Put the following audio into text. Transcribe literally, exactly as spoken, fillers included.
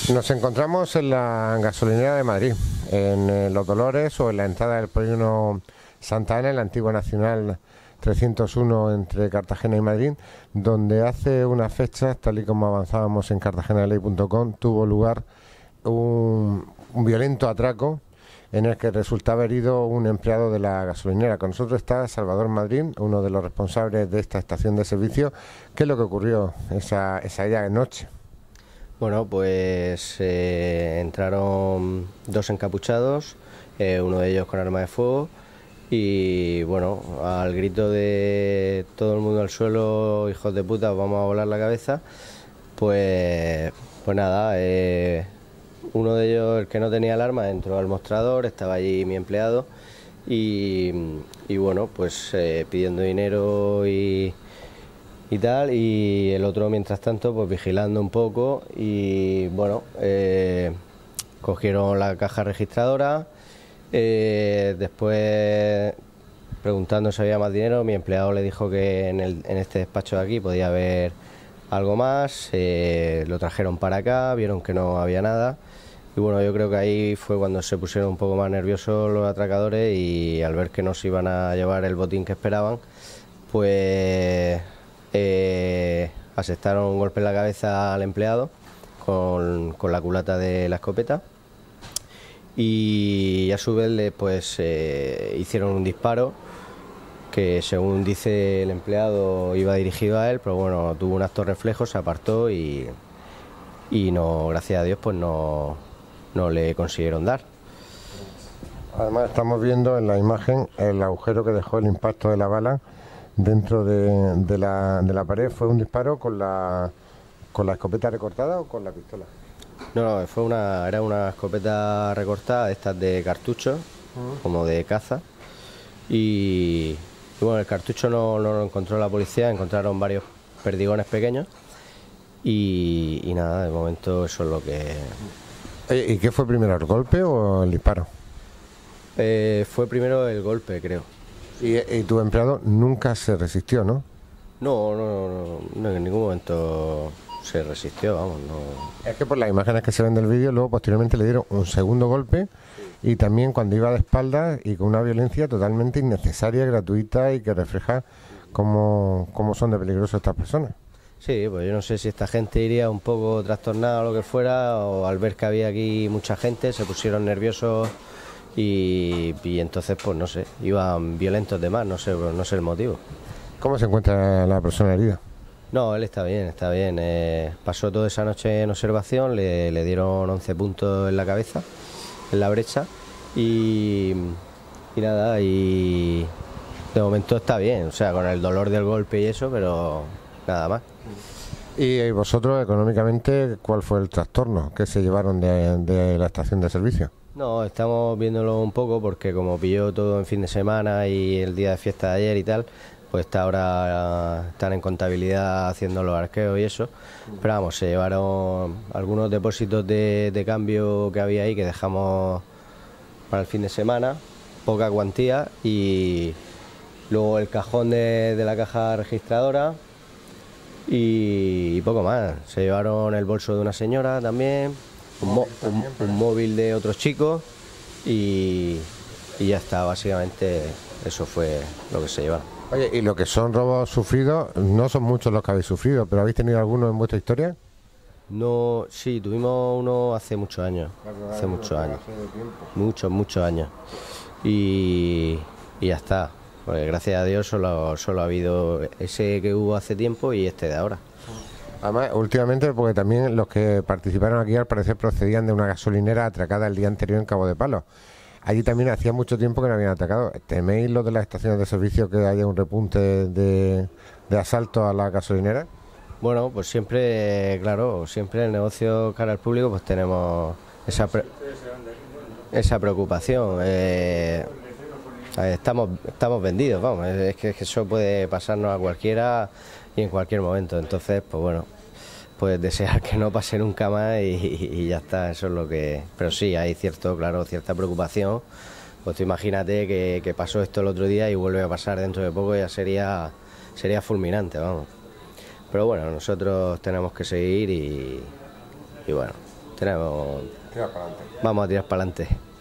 Nos encontramos en la gasolinera de Madrid, en eh, Los Dolores o en la entrada del polígono Santa Ana, en la antigua Nacional trescientos uno entre Cartagena y Madrid, donde hace unas fechas, tal y como avanzábamos en cartagena ley punto com, tuvo lugar un, un violento atraco en el que resultaba herido un empleado de la gasolinera. Con nosotros está Salvador Madrid, uno de los responsables de esta estación de servicio. ¿Qué es lo que ocurrió esa, esa día de noche? Bueno, pues eh, entraron dos encapuchados, eh, uno de ellos con arma de fuego, y bueno, al grito de todo el mundo al suelo, hijos de puta, vamos a volar la cabeza, pues, pues nada, eh, uno de ellos, el que no tenía el arma, entró al mostrador, estaba allí mi empleado, y, y bueno, pues eh, pidiendo dinero y... y tal, y el otro mientras tanto pues vigilando un poco y bueno, eh, cogieron la caja registradora, eh, después preguntando si había más dinero, mi empleado le dijo que en, el, en este despacho de aquí podía haber algo más, eh, lo trajeron para acá, vieron que no había nada y bueno, yo creo que ahí fue cuando se pusieron un poco más nerviosos los atracadores y al ver que no se iban a llevar el botín que esperaban, pues... Eh, asestaron un golpe en la cabeza al empleado con, con la culata de la escopeta y a su vez le, pues, eh, hicieron un disparo que según dice el empleado iba dirigido a él, pero bueno, tuvo un acto reflejo, se apartó y, y no, gracias a Dios pues no, no le consiguieron dar. Además estamos viendo en la imagen el agujero que dejó el impacto de la bala dentro de, de, la, de la pared. ¿Fue un disparo con la, con la escopeta recortada o con la pistola? No, no, fue una, era una escopeta recortada, estas de cartucho, uh-huh. como de caza. Y, y bueno, el cartucho no, no lo encontró la policía, encontraron varios perdigones pequeños. Y, y nada, de momento eso es lo que... ¿Y qué fue primero, el golpe o el disparo? Eh, fue primero el golpe, creo. Y, y tu empleado nunca se resistió, ¿no? No, no, no, no, en ningún momento se resistió, vamos, no. Es que por las imágenes que se ven del vídeo, luego posteriormente le dieron un segundo golpe y también cuando iba de espaldas y con una violencia totalmente innecesaria, gratuita y que refleja cómo, cómo son de peligrosas estas personas. Sí, pues yo no sé si esta gente iría un poco trastornada o lo que fuera, o al ver que había aquí mucha gente se pusieron nerviosos. Y, y entonces, pues no sé, iban violentos de más, no sé, no sé el motivo. ¿Cómo se encuentra la persona herida? No, él está bien, está bien. Eh, pasó toda esa noche en observación, le, le dieron once puntos en la cabeza, en la brecha, y, y nada, y de momento está bien, o sea, con el dolor del golpe y eso, pero nada más. ¿Y vosotros, económicamente, cuál fue el trastorno que se llevaron de, de la estación de servicio? No, estamos viéndolo un poco porque como pilló todo en fin de semana y el día de fiesta de ayer y tal, pues está ahora están en contabilidad haciendo los arqueos y eso. Pero vamos, se llevaron algunos depósitos de, de cambio que había ahí que dejamos para el fin de semana, poca cuantía, y luego el cajón de, de la caja registradora y, y poco más. Se llevaron el bolso de una señora también. Un, mo un, un móvil de otros chicos y, y ya está, básicamente eso fue lo que se lleva. Oye, y lo que son robos sufridos, no son muchos los que habéis sufrido, pero ¿habéis tenido alguno en vuestra historia? No, sí, tuvimos uno hace muchos años, hace muchos años, muchos, muchos años y, y ya está, pues gracias a Dios solo, solo ha habido ese que hubo hace tiempo y este de ahora. Además, últimamente, porque también los que participaron aquí al parecer procedían de una gasolinera atracada el día anterior en Cabo de Palos. Allí también hacía mucho tiempo que no habían atacado. ¿Teméis los de las estaciones de servicio que haya un repunte de, de asalto a la gasolinera? Bueno, pues siempre, claro, siempre en el negocio cara al público pues tenemos esa, pre esa preocupación. Eh, estamos, estamos vendidos, vamos, es que, es que eso puede pasarnos a cualquiera y en cualquier momento, entonces pues bueno, pues desear que no pase nunca más y, y ya está, eso es lo que... Pero sí, hay cierto, claro, cierta preocupación, pues tú imagínate que, que pasó esto el otro día y vuelve a pasar dentro de poco, ya sería, sería fulminante, vamos. Pero bueno, nosotros tenemos que seguir y, y bueno, tenemos, Tira para adelante. vamos a tirar para adelante.